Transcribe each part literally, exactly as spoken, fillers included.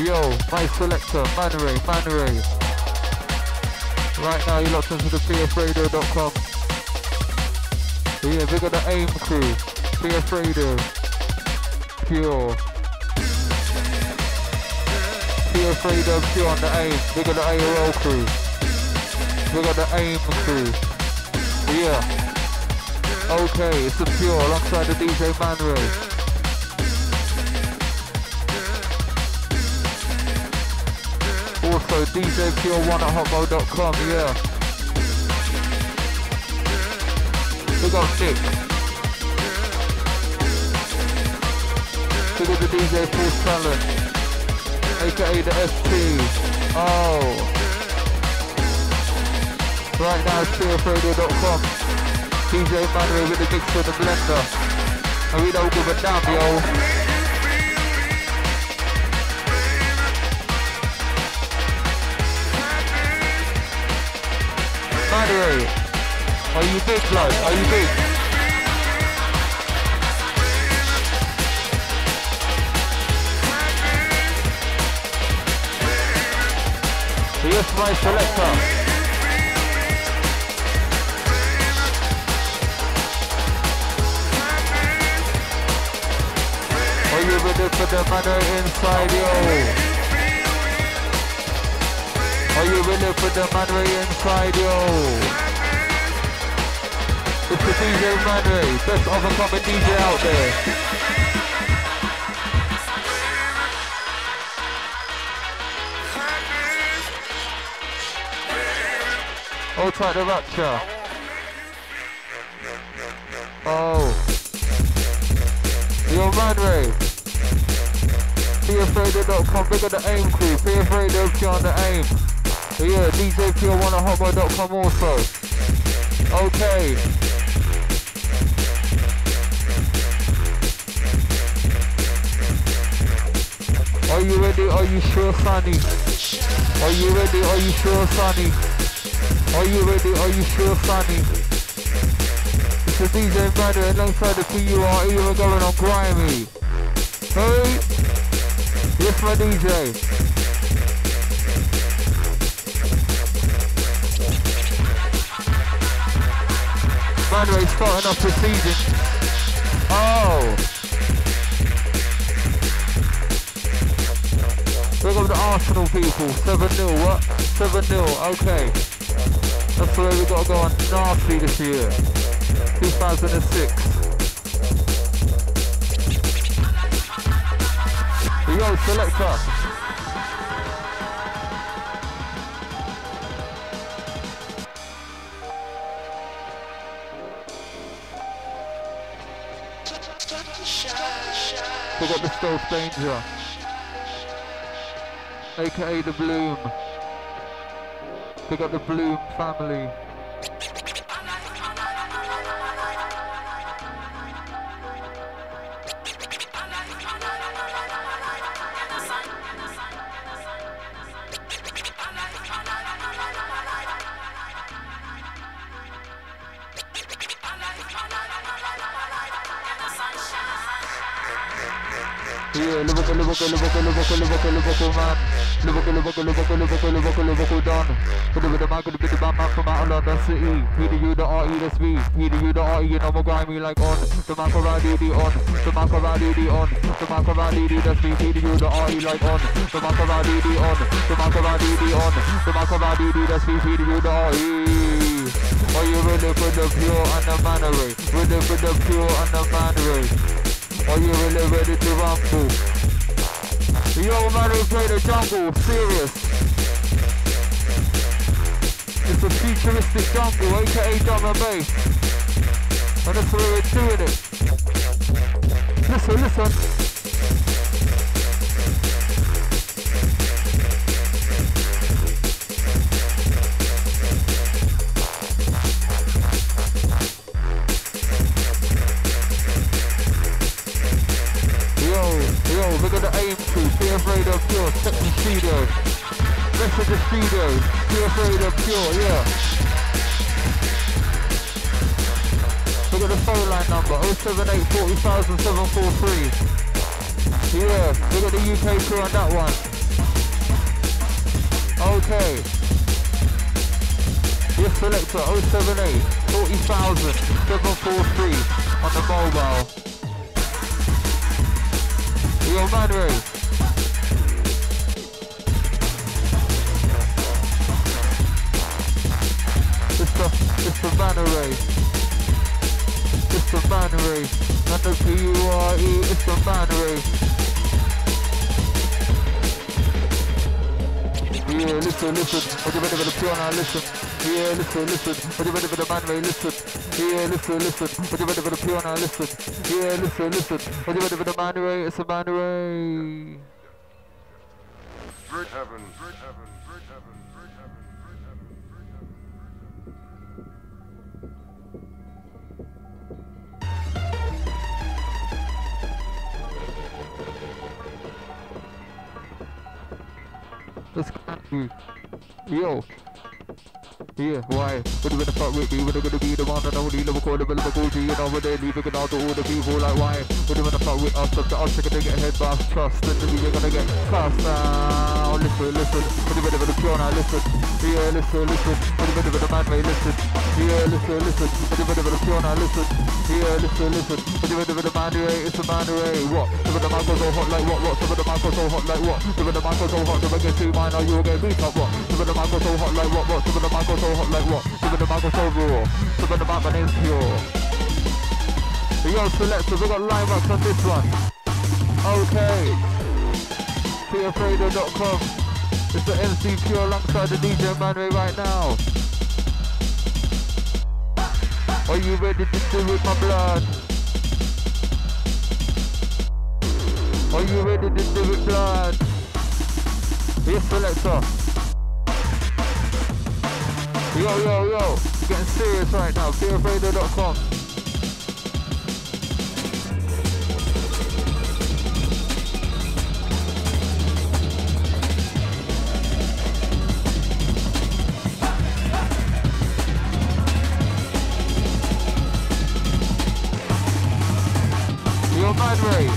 Yo, my selector, Manray, Manray. Right now you're locked into the P F radio dot com. Yeah, big up the AIM crew. P F Radio. Pure. P F Radio Pure on the AIM. Big up the A O L crew. Big up the AIM crew. Yeah. Okay, it's the Pure alongside the D J Manray. Also D J Pure one at hotmail dot com, yeah. We got Nick. We got the D J Force Talent, aka the S T. Oh. Right now it's P F radio dot com. D J Manray with the mix for the blender. And we don't give a damn, yo. Manray, are you big, blood? Are you big? Yes, my selector. Are you ready for the Manray inside, yo? Are you ready for the Manray inside, yo? It's the D J Manray, best up-and-coming D J out there. Hold tight the Rapture. Oh. Yo, Manray. P F radio dot com, big up the AIM crew. P F Radio Pure on the AIM. Yeah, D J Pure one at hotmail dot com also. Okay. Are you ready? Are you sure, Sonny? Are you ready? Are you sure, Sonny? Are you ready? Are you sure, Sonny? It's the D J Manray alongside the P U R E. We're going on grimy. Hey! Yes, my D J. Manray starting off the season. Oh! Look up the Arsenal people. seven nil, what? seven nil, okay. That's the way we gotta go on nasty this year. two thousand six. Yo, selector. We got the Stealth Danger, aka the Bloom. We got the Bloom family. Yeah, Liverpool, Liverpool, Liverpool, Liverpool, Liverpool, Liverpool, man. Liverpool, Liverpool, Liverpool, Liverpool, Liverpool, Liverpool, done. Could have been the man, could have been the man, man from out of London City. P D U, the R E, that's me. P D U, the R E, you know I'm grimy like on. The man from around D D on. The man from around D D on. The man from around D D, that's me. P D U, the R E like on. The man from around D D on. The man from around D D on. The man from around D D, that's me. P D U, the R E. Are you ready for the Pure and the Manray? Ready for the Pure and the Manray? Are you really ready to rumble? Yo, Manray play the jungle, serious. It's a futuristic jungle, aka drum and bass. And that's the way we're doing it. Listen, listen. Look at the AIM crew, P F Radio Pure, Section Studio, rest of the studio, P F Radio Pure, yeah. Look at the phone line number, oh seven eight four zero seven four three. Yeah, look at the U K crew on that one. Okay. Yes, selector oh seven eight, forty thousand, seven four three on the mobile. Yo, man, Ray. It's the, it's the man array. It's the man array. And the P U R E, it's the man array. Yeah, listen, listen. Are you ready for the piano? Listen. Yeah, listen, listen. Are you ready for the man ray? Listen. Yeah, listen, listen. Are you ready for the piano? Listen. Yeah, listen, listen. Are you ready for the man ray? It's the man ray. Great heaven, great heaven, great heaven, great heaven, great heaven, great heaven, Let's go. Yo. Yeah, why? What you gonna fuck with me? When I'm gonna be the one and only Liverpool, Liverpool, G, and over there, leaving out to all the people like why? When you gonna fuck with us? I'm us gonna get head bath trust, and then you're gonna get cast down. Listen, listen. When you ready for the pure now, listen. Yeah, listen, listen. When you ready for the man, mate, listen. Yeah, listen, listen. When you ready for the pure now, listen. Yeah, listen, listen. When you ready for the man, ray, it's the man, ray. What? Some of the man goes so hot like what? What? Some of the man goes so hot like what? Some of the man goes so hot, never get too mine, or you'll get beat up. What? Some of the man goes so hot like what? What? Some of the man goes so hot like what? Some of the man goes so raw. Some of the man, my name's pure. Yo, selector, we got line ups on this one. Okay. P F radio dot com. It's the M C Pure alongside the D J Manray right now. Are you ready to do with my blood? Are you ready to do with blood? Yes, selector. Yo, yo, yo. Getting serious right now. P F radio dot com. Yo, man, Ray.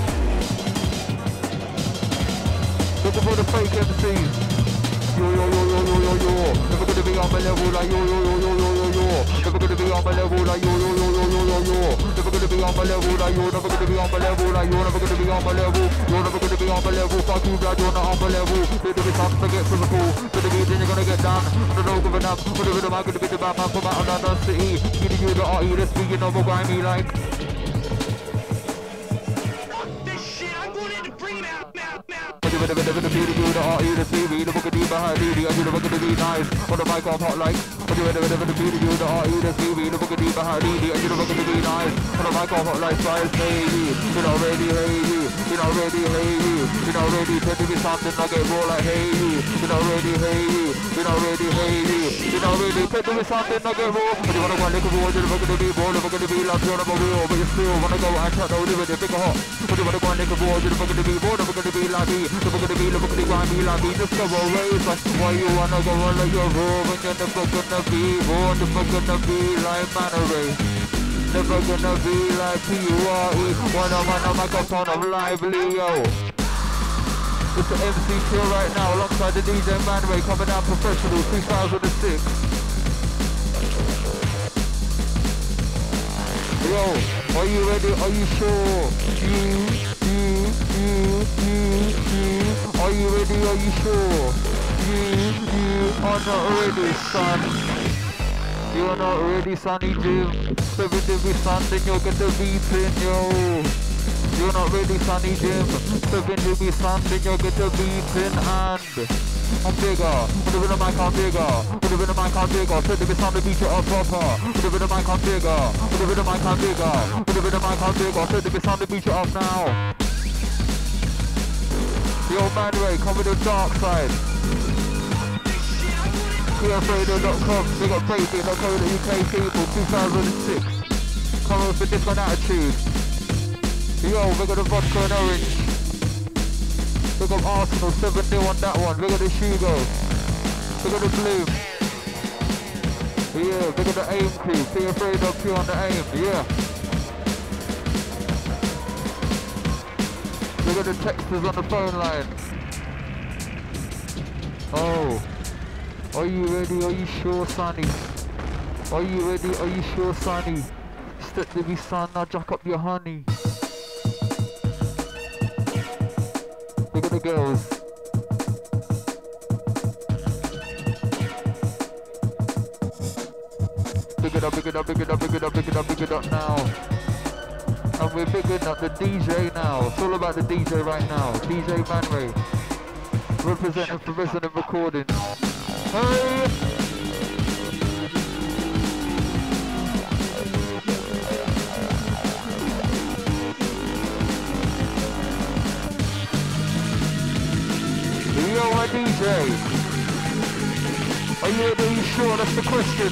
Looking for the fake M Cs. Yo, yo, yo, yo, yo, yo, yo. Never gonna be on my level like yo, yo, yo, yo, yo, yo, yo. Never gonna be on my level like yo, yo, yo, yo, yo, yo, yo. Never gonna be on my level like yo. Never gonna be on my level like yo. Never gonna be on my level. You're never gonna be on my level. Fuck you, blood. You're not on my level. There's gonna be something to get physical. To the beat, then you're gonna get down. I don't know, giving up. What the am I gonna be the bad man from out of London City? G D U, the R E, that's speaking over grimy like. With the with the beauty, the R E, the C V, the book of deep behind D D, I do the book of the be nice. On the mic, I'm hot like. With the with the with the beauty, the R E, the C V, the book of deep behind D D, I do the book of the be nice. On the mic, I'm hot like spice, baby. You know, ready, hey you. You know, ready, hey you. You know, ready, tend to be something, I get more like hey you. You know, ready, hey you. You know, ready, hey you. You know, ready, tend to be something, I get more. But you wanna go and lick a ball, you're the book of the be ball, the book of the be like you're on a wheel, but you still wanna go and chat over with the big hot. But you wanna go and lick a ball, you're the book of the be ball, the book of the be like me. Look at the beat, look at the grind, be like me, just go away. But why you wanna go on like your room when you're never gonna be born, never gonna be like Manray, never gonna be like P U R E. One on one on microphone, I'm lively, yo. It's the M C Pure right now, alongside the D J Manray, coming out professional, two thousand six. Yo, are you ready? Are you sure? You, you, you, you, you. Are you ready? Are you sure? You, you are not ready, son. You are not ready, Sonny Jim. Seven degree sun, then you'll get the beating, yo. You're not ready, Sonny Jim. Seven degree sun, then you'll get the beating, and I'm bigger. With the rhythm, I'm bigger. With the rhythm, I'm bigger. Set the sound to beat you up proper. With the rhythm, I'm bigger. With the rhythm, I'm bigger. With the rhythm, I'm bigger. Set the sound to beat you up now. Yo, Manray, come with the dark side. P F radio dot com. They got Facebook dot co dot U K people. two thousand six. Come with a different attitude. Yo, we got the vodka and orange. We got Arsenal seven nil on that one. We got the Shugo. We got the Bloom. Yeah, we got the AIM crew. P F radio dot Q on the AIM. Yeah. We got the texters on the phone line. Oh, are you ready? Are you sure, Sonny? Are you ready? Are you sure, Sonny? Step to me, son, now jack up your honey. Look at the girls. Big it up, big it up, big it up, big it up, big it up, big it up now. And we're bigging up the D J now. It's all about the D J right now. D J Man Ray. Representing for Resonant Recordings. Hey! Yo, my D J. Are you, are you sure? That's the question.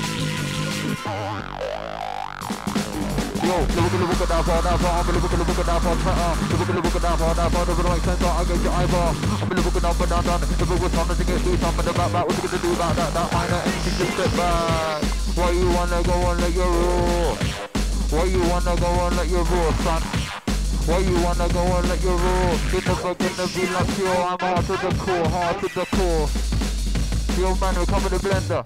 Yo, look at the book of that far, that far, I'm gonna look at the book of that far, Twitter. Look at the book of that far, that far, doesn't make sense, I get your eyeball. I'm gonna look at that, but down, down. If it was time to get through, time for the back, back, what you gonna do about that, that minor anything to step back? Why you wanna go and let your roar? Why you wanna go and let your roar, son? Why you wanna go and let your roar? You're never gonna be like yo, I'm hard to the core, hard to the core. Yo man, we come with the blender.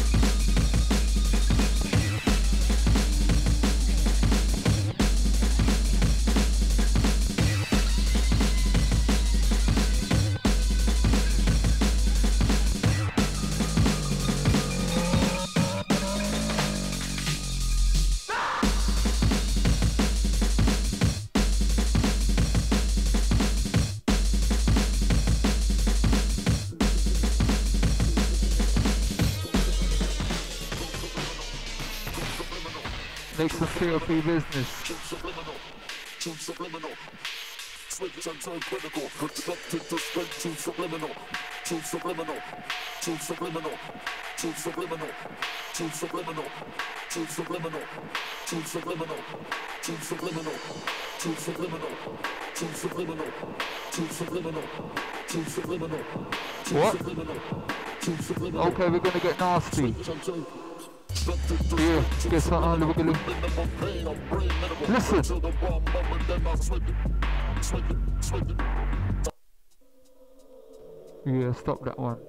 Make some P L P business. Too subliminal. Switch and turn critical. Constructed to spread too subliminal. Too subliminal. Too subliminal. Too subliminal. Too subliminal. Too subliminal. Too subliminal. Too subliminal. Too subliminal. Too subliminal. Too subliminal. Too subliminal. What? Okay, we're gonna get nasty. Yeah, guess what? Uh, look at look. Listen. Yeah, stop that one.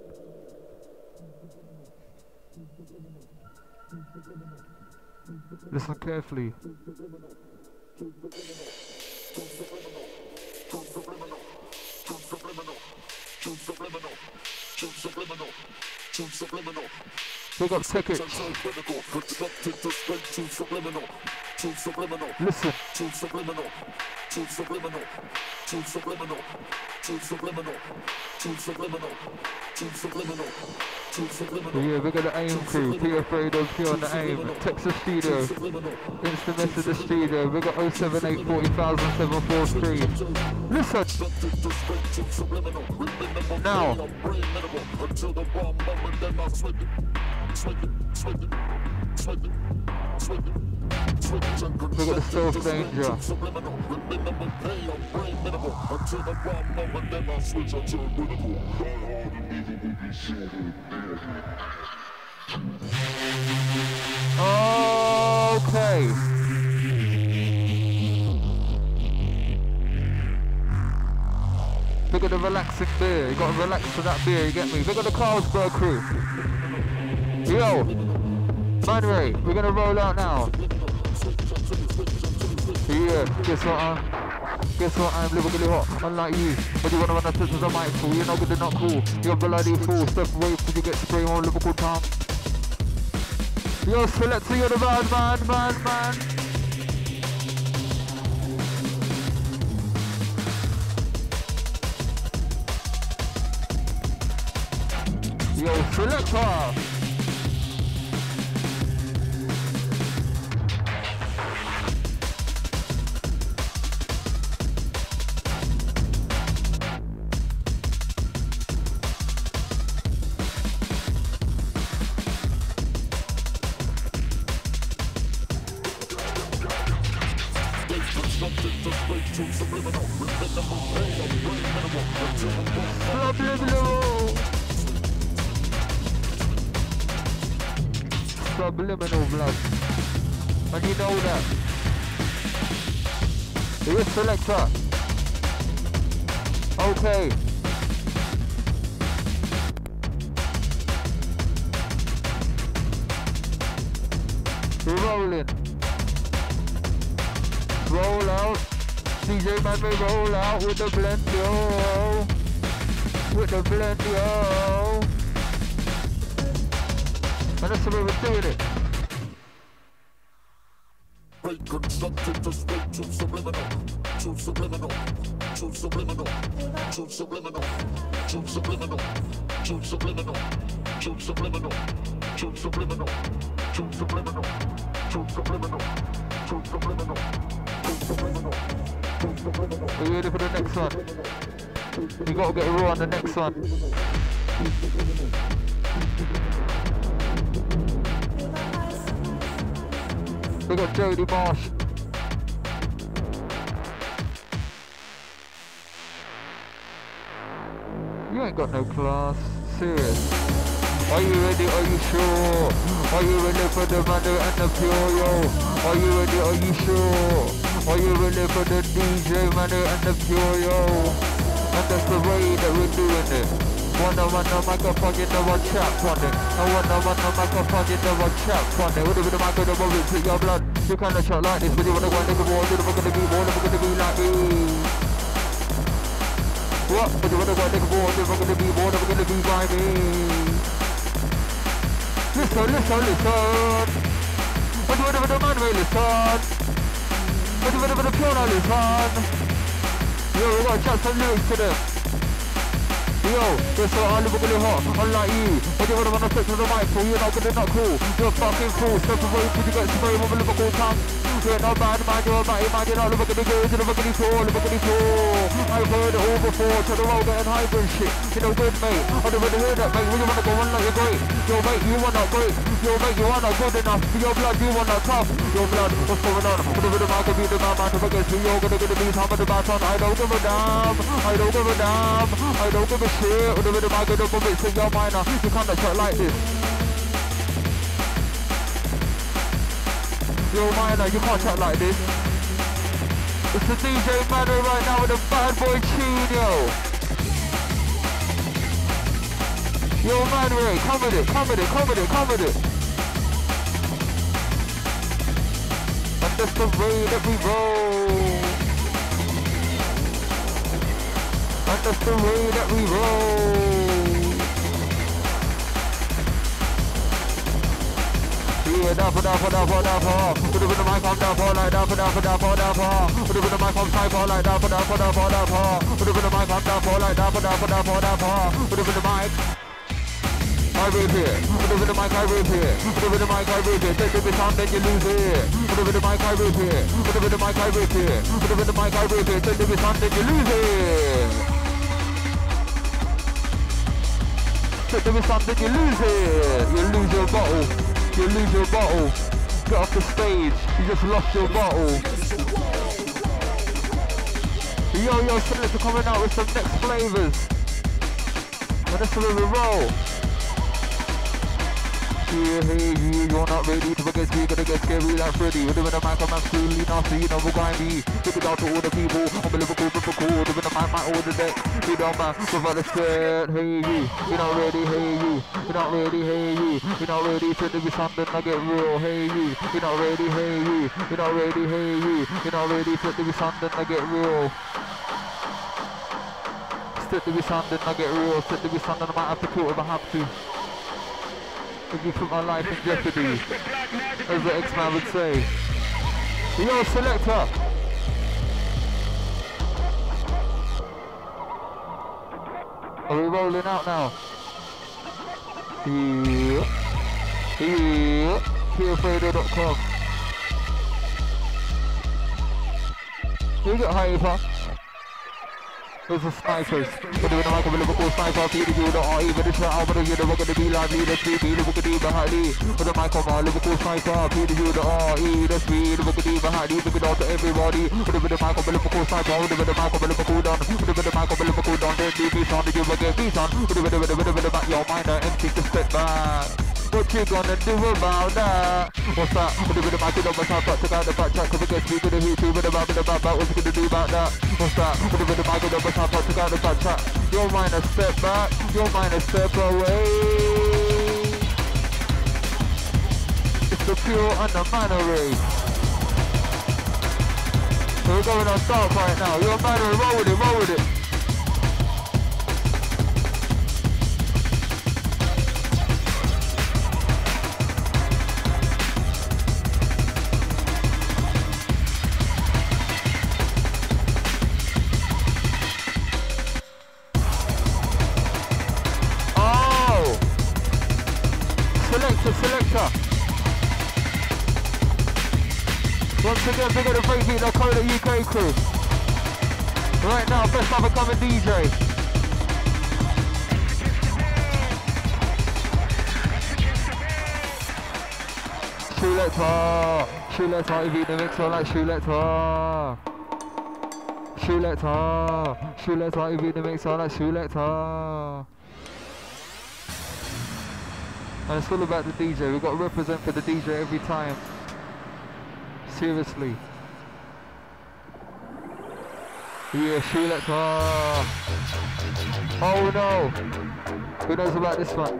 Listen carefully. Big up tickets. Listen. Yeah, we're gonna aim crew. Be afraid of you on the aim. Texas studio. Instant message the studio. We got oh seven eight forty thousand seven four three. Listen. Now. We got the stealth danger. Okay. Look at the relaxing beer. You gotta relax to that beer, you get me? Look at the Carlsberg crew. Yo, Man Ray, we're gonna roll out now. Yeah, guess what I'm? Guess what I'm living hot, unlike you. But you wanna run the pistols on my fool, you're not good, not cool. You're bloody fool, step away before you get sprayed on Liverpool town. Yo, Selector, you're the bad man, man, man. Yo, Selector. Subliminal blood. And you know that. Here's Selector. Okay. We're rolling. Roll out. D J man, we roll out with the blend, yo. With the blend, yo. And that's the way we're doing it. Break constructed, just wait to subliminal, to subliminal, to subliminal, to subliminal, to subliminal, to subliminal, to subliminal, to subliminal, to subliminal, to subliminal, to subliminal, to subliminal. Are you ready for the next one? We gotta get raw on the next one. We got Jody Marsh. You ain't got no class. Serious. Are you ready? Are you sure? Are you ready for the mother and the pure, yo? Are you ready? Are you sure? Are you ready for the D J mother and the pure, yo? And that's the way that we're doing it. Wanna run the microphone, you know I chap on it. I wanna run the microphone, you know I chap on it. With the mic on the moment, take your blood. You kinda shot like this, but you wanna go and take a ball. You're never gonna be more, never gonna be like me. What? But you wanna go and take a ball, you're never gonna be more, never gonna be by me. Listen, listen, listen. What do you want to the man, really, listen? What do you want to the piano, listen? Yo, we gotta chat some lyrics to them. Yo, you're so unbelievably hot, unlike you. But you wanna run a stick to the mic, fool, you're not good and not cool. You're fucking fool, step away till you get sprayed with a Liverpool tongue. You're not bad, man, you're a batty man, you're not looking good, you're looking cool, looking cool. I've heard it all before, to the road getting hype and shit. You know good, mate, I don't really hear that, mate. When you wanna go on like you're great. Yo, mate, you want not great. Yo, mate, you are not good enough. For your blood, you want not tough. Your blood, what's going on? Whatever the man can be the man, man, if I get you, you're gonna get the beat, I'm at the baton. I don't give a damn, I don't give a damn, I don't give a shit. Whatever the man can do, but it's in your mind now. You can't chat like this. Yo, minor, you can't chat like this. It's the D J Mano right now with a bad boy tune, yo. Yo, Mano, come with it, come with it, come with it, come with it. And that's the way that we roll. And that's the way that we roll. Yeah, down for down for down for down for. Put it with the mic on down for like down for down for down for down for. Put it with the mic on side for like down for down for down for down for. Put it with the mic on down for like down for down for down for down for. Put it with the mic. I rip here. Put it with the mic, I rip here. Put it with the mic, I rip here. Take the sound, then you lose it. Put it with the mic, I rip here. Put it with the mic, I rip here. Put it with the mic, I rip here. Take the sound, then you lose it. Take the sound, then you lose it. You lose your bottle. You lose your bottle. Get off the stage. You just lost your bottle. Yo, yo, Selector coming out with some next flavors. And that's the way we roll. Yeah, hey, you, you're not ready to forget me, gonna get scary like Freddy. With the mic, I'm absolutely nasty, you know we're grindy. Take it out to all the people, I'm a Liverpool, Liverpool. With the mic, my order deck, you don't mind, without the skirt. Hey, you, you're not ready, hey, you, you're not ready, hey, you, you're not ready to do something, I get real. Hey, you, you're not ready, hey, you, you're not ready, hey, you, you're not ready to do something, I get real. Stick to be something, I get real. Stick to be something, I might have to quit if I have to. If you put my life in jeopardy, as the X-Man would say. Yo, Selector! Are we rolling out now? Yeah. Yeah. Pure Fader dot com. You got hyper. Those are snipers. But they're not going to look at sniper. Feed you the R E, but it's not over. You're not going to be like me. That's me. Be looking at me behind me. But the mic on my Liverpool sniper. Feed you the R E. That's me. Look at me behind me. Look at everybody. Put it with the mic on the Liverpool sniper. Put it with the mic on the Liverpool done. Put it with the mic on the Liverpool done. Then leave me on. Did you forget me son? Put it with the with the with the with the back. Your mind are empty to step back. What you gonna do about that? What's that? Put it with the mic on myself. Got to go out the back track. Cause I guess we gonna hit you with the back with the back back. What's you gonna do about that? What's that? Put it with the mic on myself. Got to go out the back track. Your mind a step back. Your mind a step away. It's the pure and the mannery. So we're going on dark right now. You're mannery, roll with it, roll with it. Selector, selector. Once again, big up the Breakbeat Dakota U K crew. Right now, best up and coming D J. Shoeletta, Shoeletta, you beat the mixer like Shoeletta. Shoeletta, Shoeletta, you beat the mixer like Shoeletta. And it's all about the D J. We've got to represent for the D J every time. Seriously. Yeah, Shoeletta. Oh no. Who knows about this one?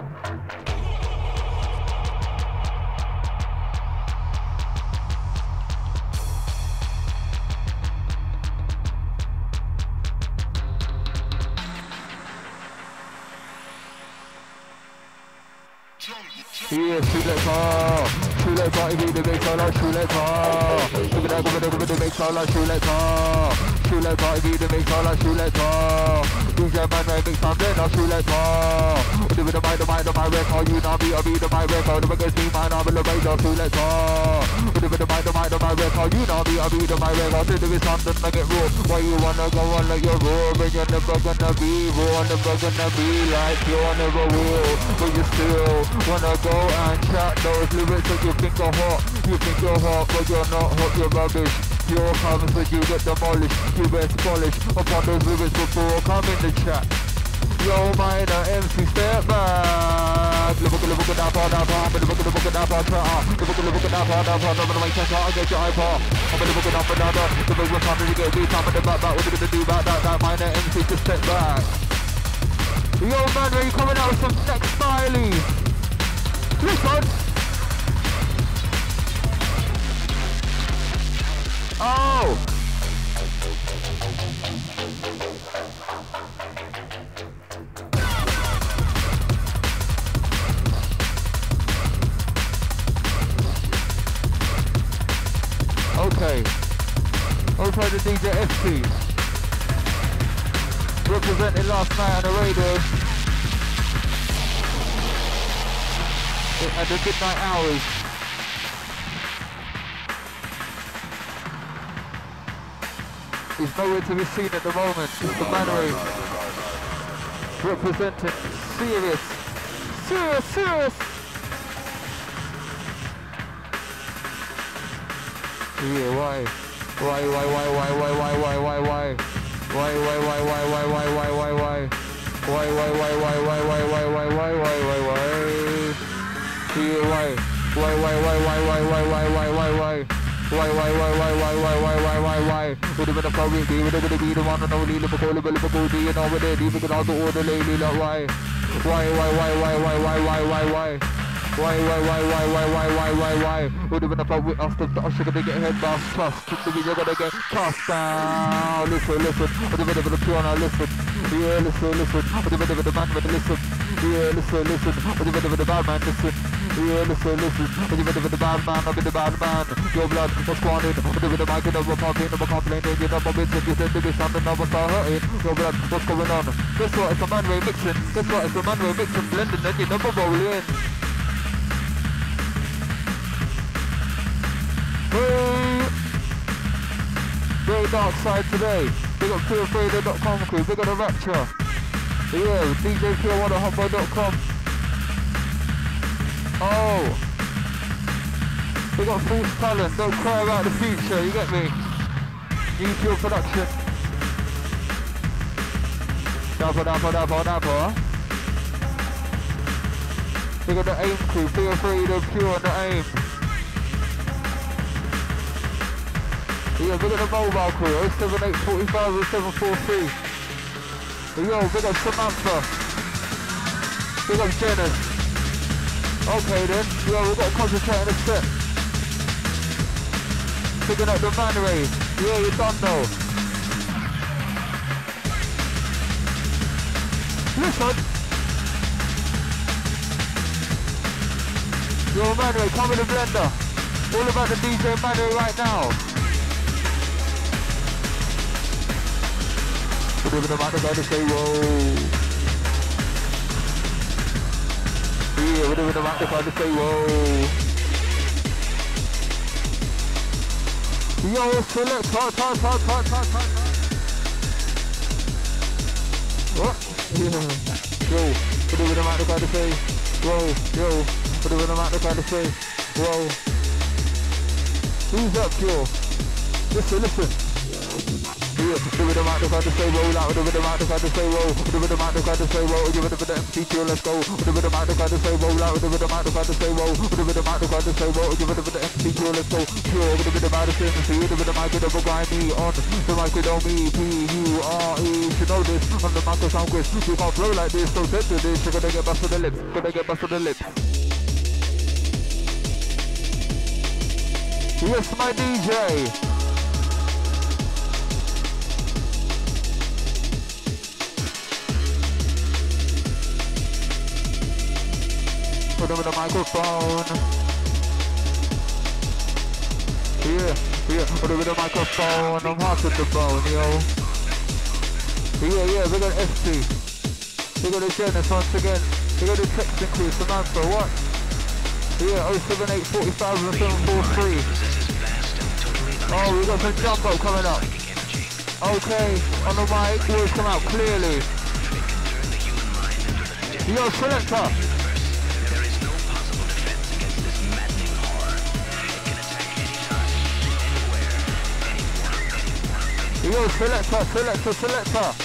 Yeah, Shoeletta, Shoeletta, you beat the mix like Shoeletta. Give it up, give it up, give it the mix like Shoeletta. Shoeletta, you beat the mix like Shoeletta. D J man, they mix on then, Shoeletta. Give it the mic, the mic, the mic record, you know me, I beat the mic record. The biggest me, man, I'm in the radar, Shoeletta. Give it the mic, the mic, the mic record, you know me, I beat the mic record. Say there is something make it raw. Why you wanna go on like you're raw, but you're never gonna be raw, never gonna be like you're never will. But you still wanna go and chat those lyrics that you think are hot. You think you're hot, but you're not hot, you're rubbish. Your comments but you get demolished. You best polish upon those lyrics before come in the chat. Yo, minor M C, step back. Look at look at that part, that part. Look at look at that part, chat. Look at look at that part, that part. I'm gonna make check out, I get your iPod. I'm gonna look it up and down, down. The big one time to get beat, time in the back, back. What are you gonna do about that? That minor M C, just step back. Yo, man, are you coming out with some next styling? Listen. Oh. Okay. Okay, the D J F T. Representing last night on the radio. At the midnight hours. He's nowhere to be seen at the moment. It's the Mannery. Representing serious. Serious, serious. Yeah, why? Why, why, why, why, why, why, why, why, why? Why, why, why, why, why, why, why, why, why? Why, why, why, why, why, why, why, why, why, why, why, why? Yeah, why? Why, why, why, why, why, why, why, why, why, why? Why, why, why, why, why, why, why, why, why, why? Would have been a probably be, would have been the one and only Liverpool, Liverpool, D, and over there, even all the order lately, like why? Why, why, why, why, why, why, why, why, why? Why, why, why, why, why, why, why, why, why? Would have been a problem with us, the us are gonna get head boss plus. The video gonna get tossed down. Listen, listen. Would have been a piano, listen. Yeah, listen, listen. Would have been a man with listen. Yeah, listen, listen. Would have been a bad man, listen. Yeah, listen, listen. Would have been a bad man, I've been the bad man. Your blood was squandered. Would have been a mic and over pumping, over complaining. You know, my business, you said to be something, never start hurting. Your blood, what's going on? Guess what? It's a man way mixing. Guess what? It's a man way mixing, blending, then you never roll in. Hey! Very dark side today. Big up pure fader dot com crew, big up the Rapture. Yeah, D J pure one at hotboy dot com. Oh! We got false talent, don't cry about the future, you get me? New pure production. Dapper, dapper, dapper, dapper. We got the AIM crew, pure fader, pure on the AIM. Yeah, big up the mobile crew, oh seven eight four five seven four three. Yo, big up Samantha. Big up Janice. Okay then, yeah, we've got to concentrate on the step. Picking up the man ray. Yeah, you done though. Listen. Yo, man ray, come in the blender. All about the D J man ray right now. Whatever the man ray to say, whoa. Yeah, whatever the man ray to say, whoa. Yo, select, hot, hot, hot, hot, hot, hot. What? Yeah. Yo, whatever the man ray to say, whoa, yo, whatever the man ray to say, whoa. Who's up, yo? Listen, listen. Yeah, do with the mic, to say roll out, do with the mic, to say roll, do with the mic, to say roll, give it a bit of M C Q, let's go, do with the mic, to say roll out, do with the mic, to say roll, do with the mic, to say roll, give it a bit of M C Q, let's go, pure, with a bit of Madison, see, do with the mic, double grind me on, the mic with on me, P U R E, you should know this, on the mic sound quiz, you can't flow like this, so set to this, you're gonna get bust on the lips, gonna get bust on the lips. Yes, my D J. Put over the microphone. Yeah, yeah, put over the microphone. I'm hot with the bone, yo. Yeah, yeah, we got S T. We got the Genesis once again. We got the texting crew, Samantha, what? Yeah, oh seven eight four thousand seven four three. Oh, we got some jump up coming up. Okay, on the mic, words come out clearly. Yo, selector. Yo, selector, selector, selector.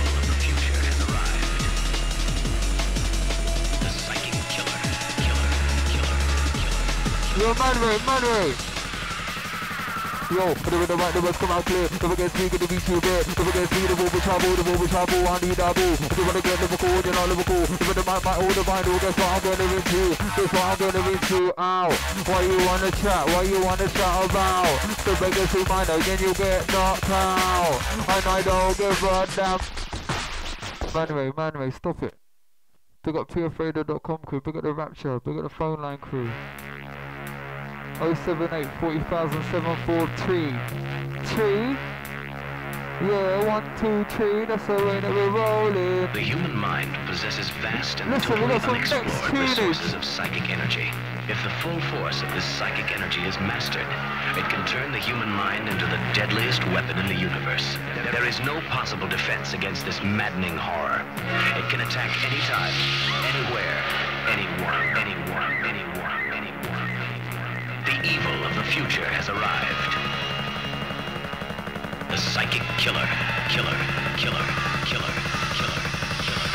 Yo, Manray, Manray. Yo, put it with the right, the words come out clear. Never get speak in the beach, you bet. Never get speak, the ball, the trouble, the ball, the trouble, I need that ball. If you wanna get Liverpool, you're not Liverpool. If you want my, all the vinyl, guess what I'm gonna into? Guess what I'm gonna into? Ow. Why you wanna chat? Why you wanna chat about? The beggars who mind, again you get knocked out. And I don't give a damn. Manray, Manray, stop it. Big up P F Radio dot com crew, big up the Rapture, big up the phone line crew. oh seven eight four thousand seven four three. Three? Yeah, one, two, three, that's the way that we're rolling. The human mind possesses vast and Listen, totally some unexplored resources of psychic energy. If the full force of this psychic energy is mastered, it can turn the human mind into the deadliest weapon in the universe. There is no possible defense against this maddening horror. It can attack anytime, anywhere, anyone, anyone, anyone, anyone. The evil of the future has arrived. The psychic killer, killer, killer, killer, killer, killer.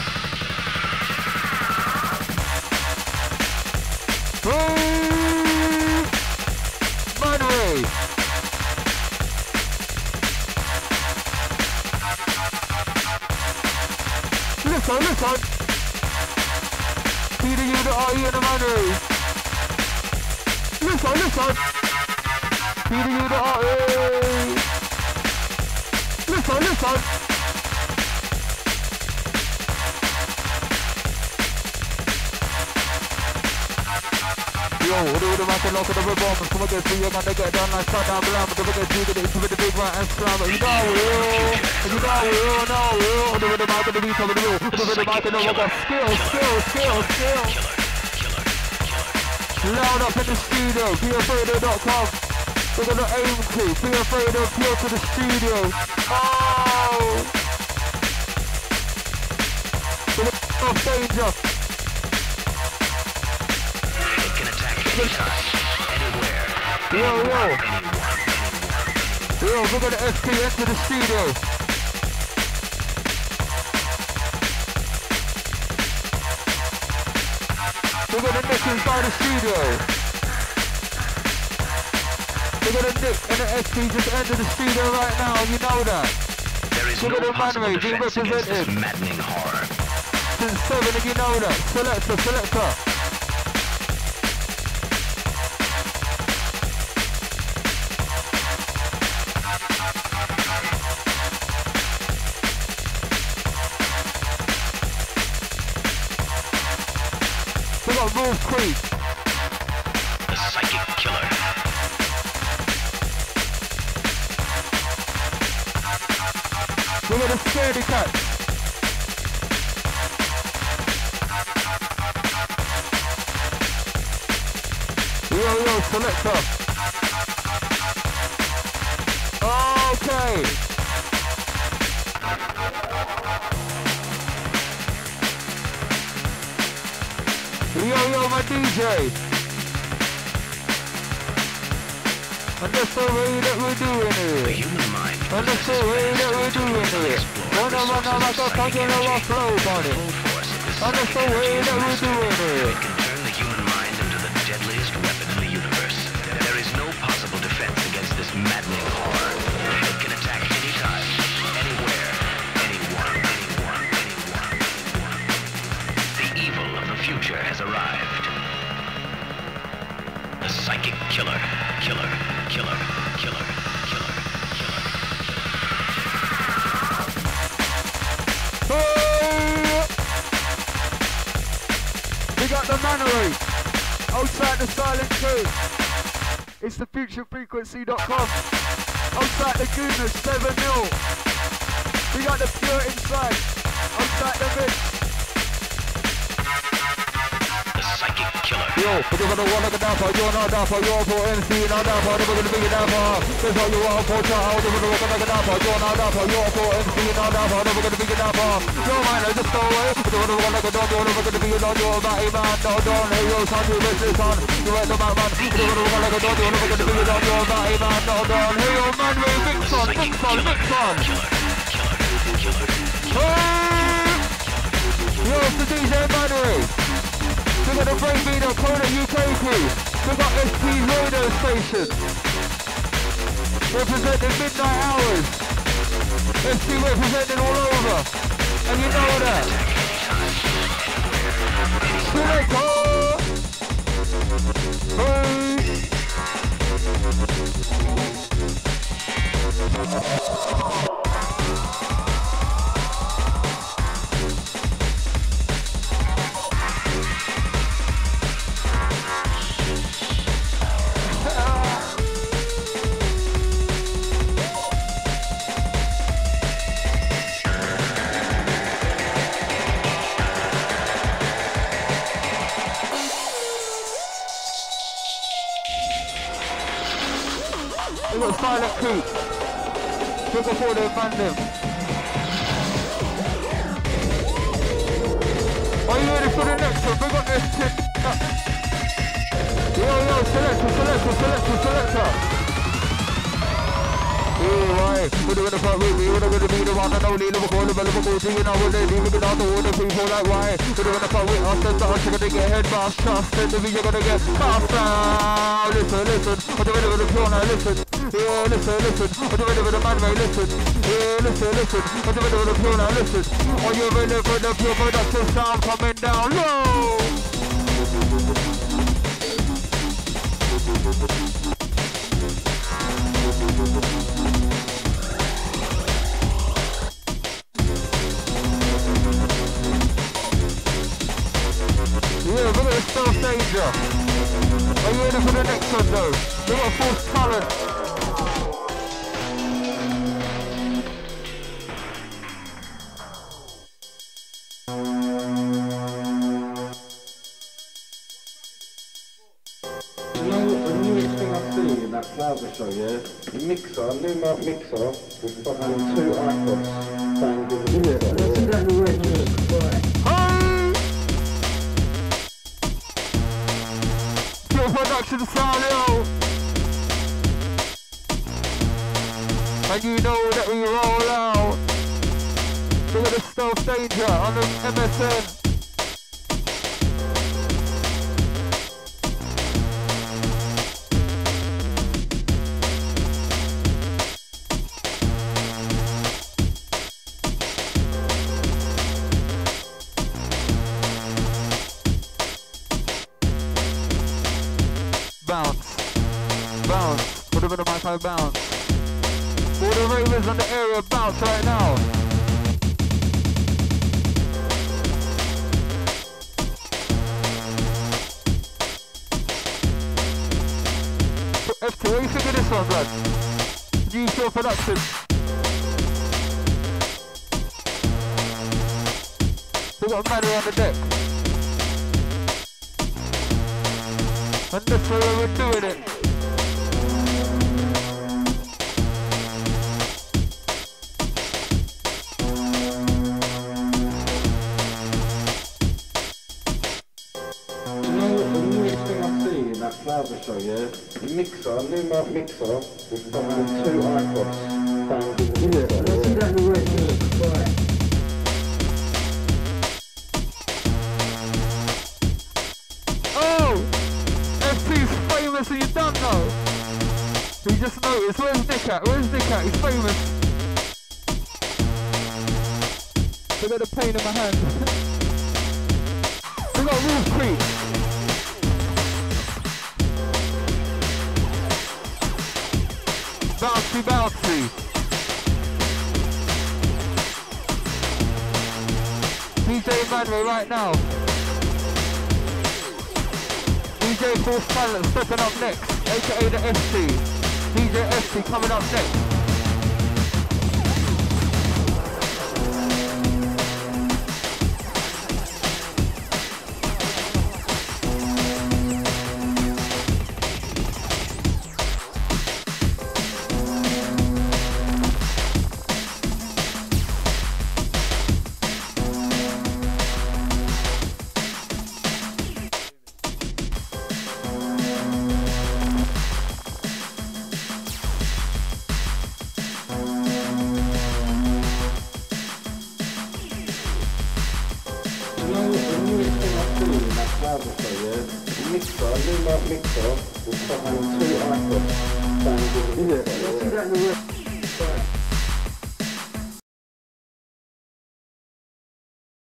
Hey! Manray! Listen, listen! P to you, the R E and the Manray! Listen, listen! P to you, the R E! Listen, listen! Yo, do the rock and lock of the bomb. Come again, see you're gonna get down like shut down blam. Don't forget to get into the big right and slam. You know it, you know it, you know it. Do the mic and the beat over the room. Do the mic and the rock. Skill, skill, skill, skill. Loud up in the studio, P F Radio dot com. We're gonna aim crew, P F Radio, pure to the studio. Oh! We're off danger. Anytime, anywhere, yo, yo. anyone, anyone. Yo, we're gonna S P into the studio. We're gonna nick inside the studio. We're gonna nick and the S P just entered the studio right now, you know that. There is we're no gonna possible Manray being defense against this represented maddening horror. since seven, and you know that. Selector, selector. Wolf Creek. The Psychic Killer. We're gonna scaredy cat. Yo, yo, selector. Okay. Yo, yo, my D J. And that's the way that we're doing The it. human mind And that's the way that we're doing it. Wanna run on like a fucking over flow on it. full force of this And that's the psychic way energy that is we're mastered. doing It it. can turn the human mind into the deadliest weapon in the universe. There is no possible defense against this maddening horror. It can attack anytime, anywhere, anyone, anyone, anyone, anyone. The evil of the future has arrived. The Psychic Killer. Killer. Killer. Killer. Killer. Killer. Hey! We got the Mannery. Outside the Silent Two. It's the future frequency dot com. Outside the Gooners, seven nil. We got the Pure Inside. Outside the Mix. The Psychic Killer. Yo, if you're gonna wanna get down for, you're not down for, you're for M C, not down for, never gonna be down for. That's all you want for, child, if you're gonna get down for, you're not down for, you're for M C, not down for, never gonna be down for. Your mind, just go away. If you're gonna wanna get down, you're never gonna be down, you're batty man, no, don't, hey, yo, son, you miss this son, you ain't the man, man. If you're gonna wanna get down, you're never gonna be down, you're batty man, no, don't, hey, yo, man, we mix on, mix on, mix on. Killer. Killer. Killer. Hey! Yo, it's the D J Mannery. We got the Break Beat up, Kona U K crew. We got S T radio station. Representing midnight hours. S T representing all over. And you know that. Selector. Hey! We got Silent Coop. Just before they banned them. Are you ready for the next one? We got this shit. Yo, yo, selector, selector, selector, selector. Alright, we're gonna put with me, we're gonna be the one and only Liverpool, Liverpool, you know what they do, we're gonna do all the people like why. We're gonna put with us, and you're gonna get head fast, trust, and you're gonna get faster. Listen, listen, I'm ready with the pure now, listen. Yeah, listen, listen, I'm ready with the man, mate, listen. Yeah, listen, listen, I'm ready with the pure now, listen. Are you ready for the pure production sound coming down low? Yeah, we're gonna Stealth Danger. Are you ready for the next one though? We got Force Talent. You know, the newest thing I've seen in that Plaza show, yeah? The mixer, a new mount mixer with fucking two iPods banged in the mixer. Yeah, I see that in the red, Pure production sound, yo. And you know that we roll out. Look at the Stealth Danger on the M S N. Bounce, bounce, put a bit of my time bounce. All the ravers in the area bounce right now. So what do you think of this one, lad? New Show Production. We got a man around the deck. And that's the way we're doing it. You know what the newest thing I see in that plaza show, yeah? The mixer, a new mic mixer with fucking two iPods banged in the mixer. I see that in the red here. Right. Oh! F T's famous and you don't know. You just noticed. Where's Nick at? Where's Nick at? He's famous. I got the pain in my hand. We got Wolf Creek. Bouncy, bouncy. D J Emmanuel right now. D J Force Talent stepping up next, aka the F T. D J F T coming up next. Mixer, a new mic mixer with fucking two iPods banged in the mixer. I see that in the red. Right.